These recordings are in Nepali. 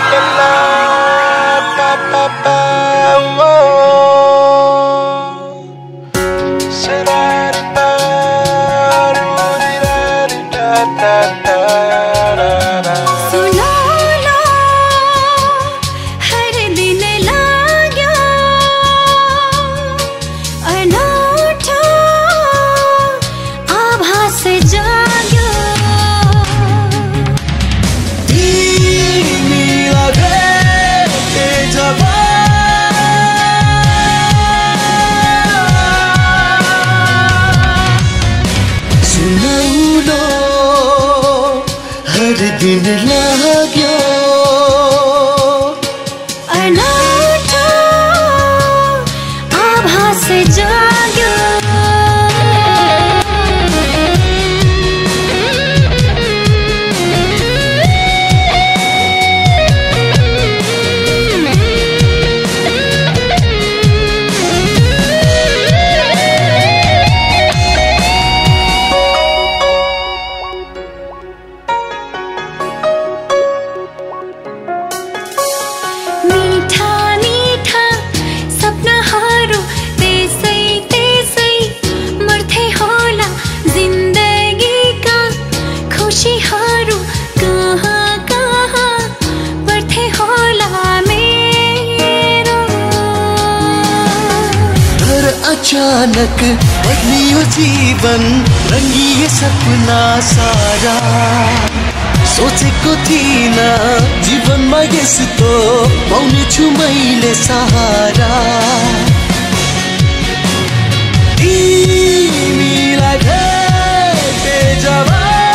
दिन लाग्यो अनौठो आभास जाग्यो अचानक बदलियो जीवन रंगिए सपना सारा सोचेको थिइनँ जीवनमा यस्तो पाउनेछु मैले सहारा तिमीलाई भेटे जब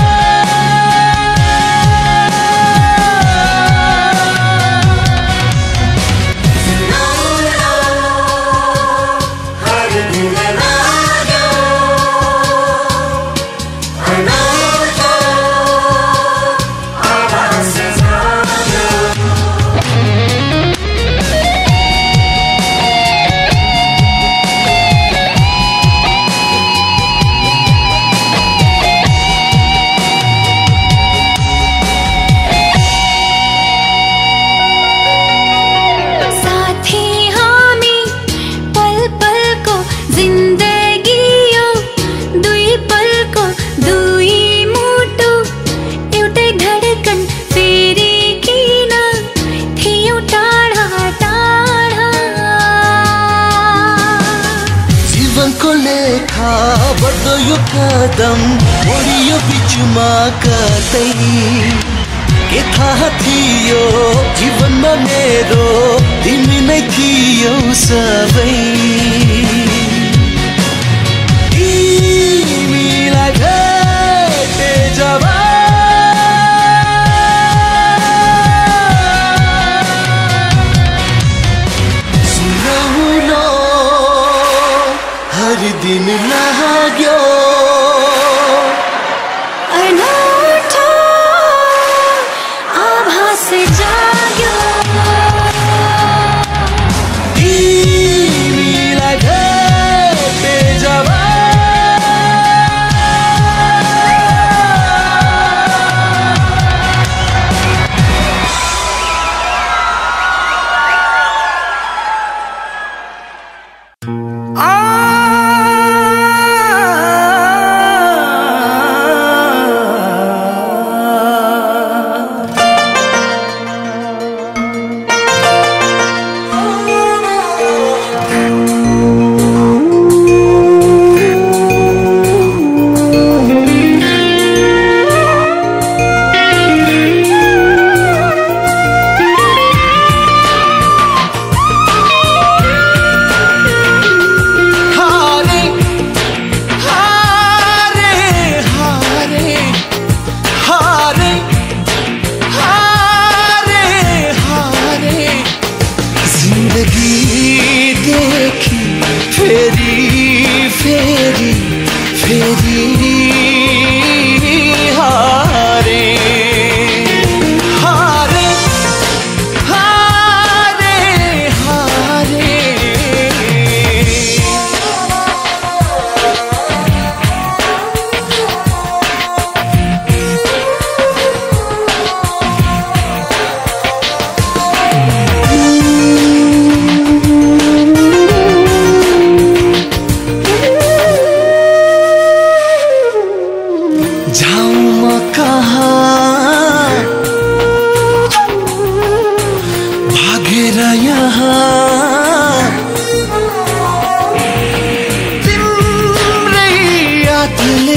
बढ्दो यो कदम मोडियो बिचमा कतै के थाहा थियो जीवनमा मेरो तिमी नै थियौ सबै तिमीलाई भेटे जब सुनौलो हर दिन लाग्यो अनौठो आभास जाग्यो तिमीलाई भेटे जब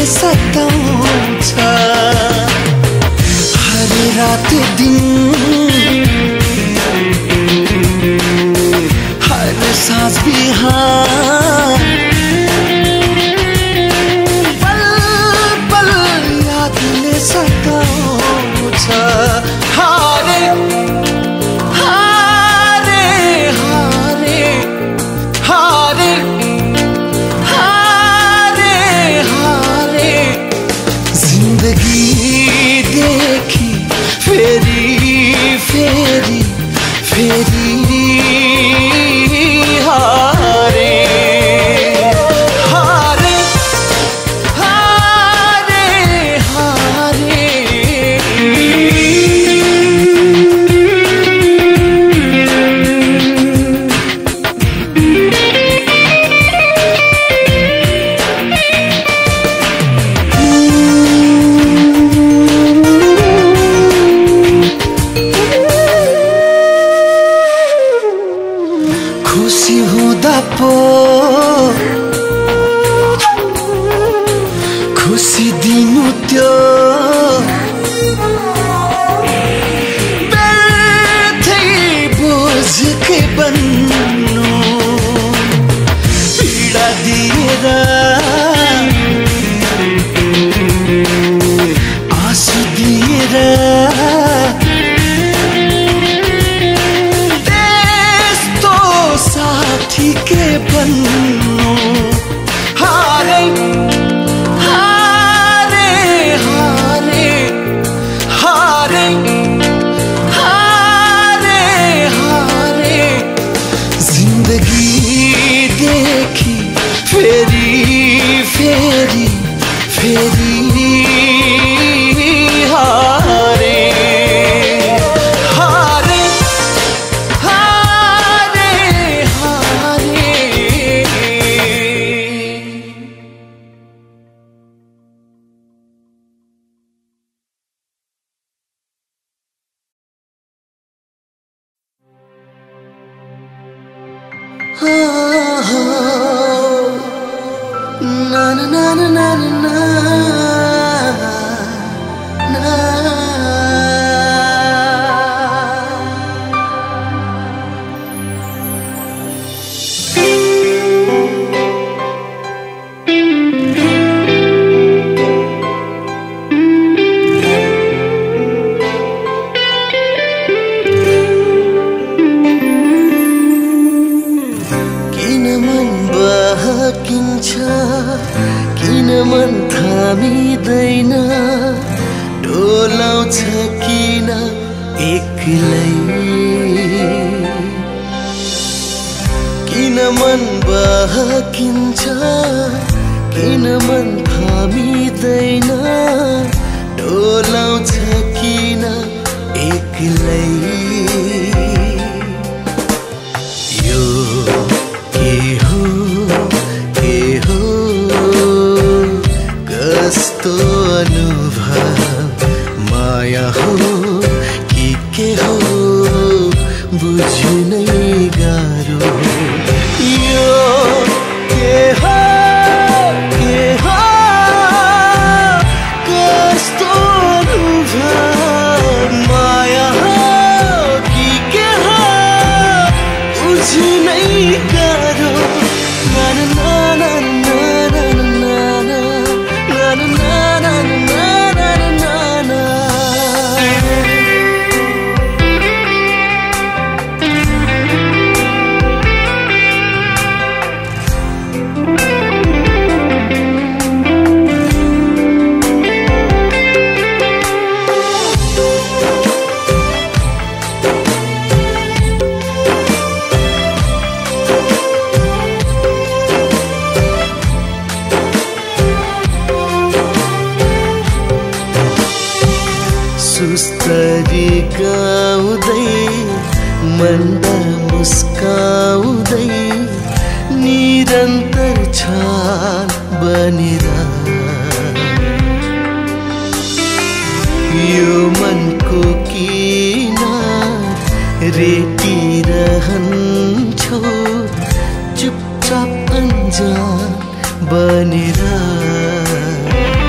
सताउँछ हर रात दिन हर साँझ बिहान पल पल यादले सताउँछ हारे हारे हारे हारे हारे हारे जिन्दगी देखी फेरि फेरि फेरि हारे हारे हारे हारे खुसी हुँदा पो खुसी दिनु त्यो व्यर्थै बोझकै बन्नु पीडा दिएर आँसु दिएर साथी के बन्नु हारे हारे हारे हारे हारे हारे जिन्दगी देखी फेरि फेरि फेरि हारे हारे na na na na na na na किन मन थामिदैन डोलाउँछ किन एक्लै किन मन बहकिन्छ किन मन थामिदैन डोलाउँछ किन एक्लै यो के हो कस्तो अनुभव माया हो कि के हो बुझ्नै गाह्रो यो के हो कस्तो अनुभव माया हो कि के हो बुझ्नै गाह्रो ना ना ना ना सुस्तरी गाउँदै मन्द मुस्काउँदै निरन्तर छान बनेर यो मनको किनार रेटिरहन्छौ चुपचाप अनजान बनेर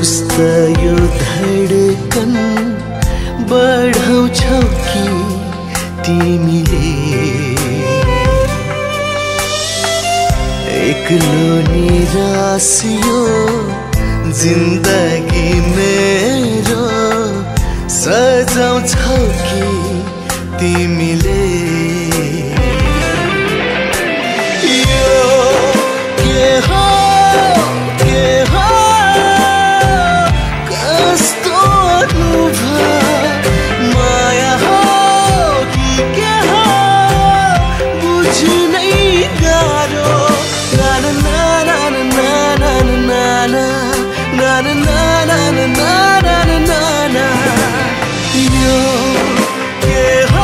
सुस्त यो धडकन बढाउँछौ कि तिमीले एक्लो निराश यो जिन्दगी मेरो सजाउँछौ कि तिमीले यो के हो कस्तो अनुभव माया हो कि के हो बुझ्नै गाह्रो ना ना ना ना ना ना ना ना ना ना ना ना ना ना ना यो के हो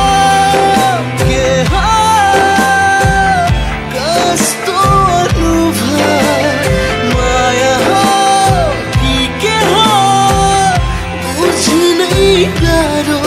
कस्तो अनुभव माया हो कि के हो बुझ्नै गाह्रो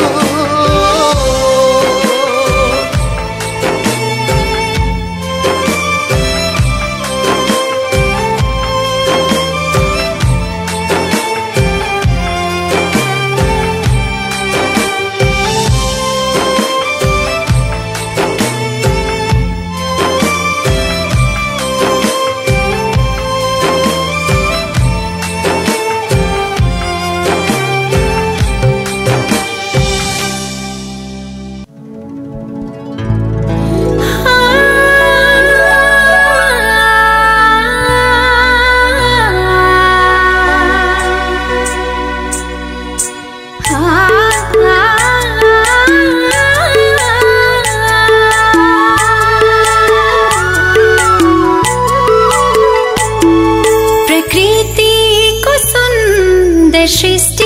सृष्टि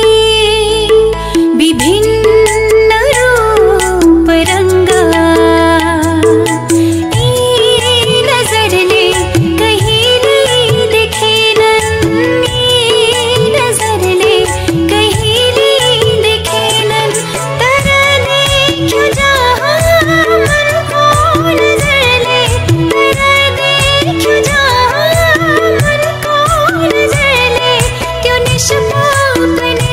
विभिन्न रूप रंग नजरले कहिले देखेनन् नजरले कहिले देखेनन् तर देख्यो जहाँ मनको नजरले तर देख्यो जहाँ मनको नजरले त्यो निष्पाप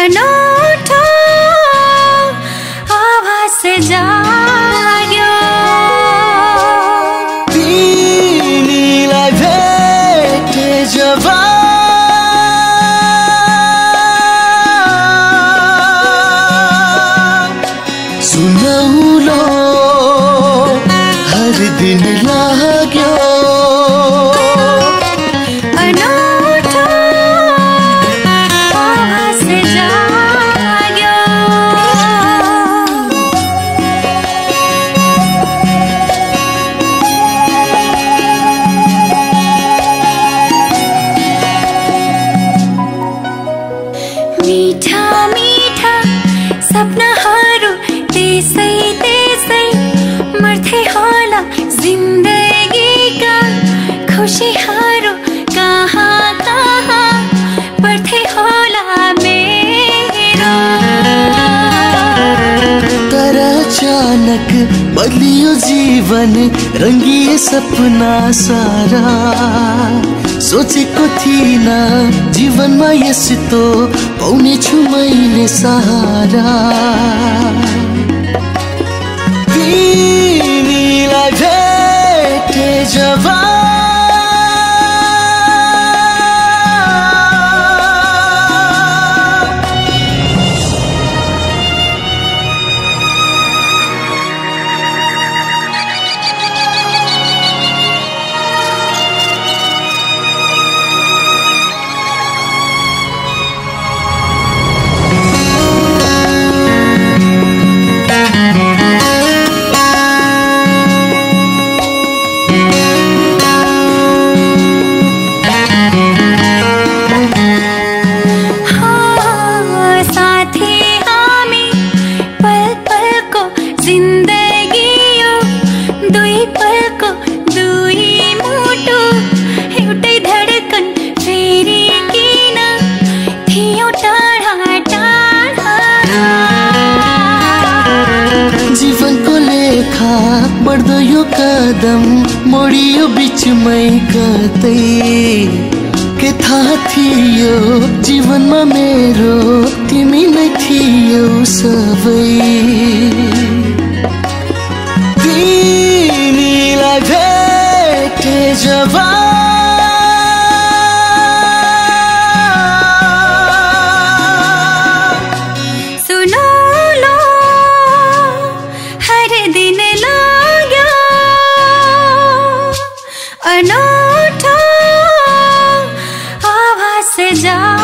अनौठो आभास जाग्यो तिमीलाई भेटे जब सुनौलो हर दिन लाग्यो अनौठो आभास जाग्यो मीठा मीठा सपनाहरू त्यसै त्यसै मर्थे होला जिन्दगीका खुसीहरू कहाँ कहाँ पर्थे होला मेरो तर अचानक बदलियो जीवन रंगिए सपना सारा सोचेको थिइन जीवनमा यस्तो पाउने छु मैले सहारा तिमीलाई भेटे जब जीवनको लेखा बढ्दो यो कदम मोडियो बिचमै कतै के थाहा थियो जीवनमा मेरो तिमी नै थियौ सबै तिमीलाई भेटे जब अनौठो आभास जा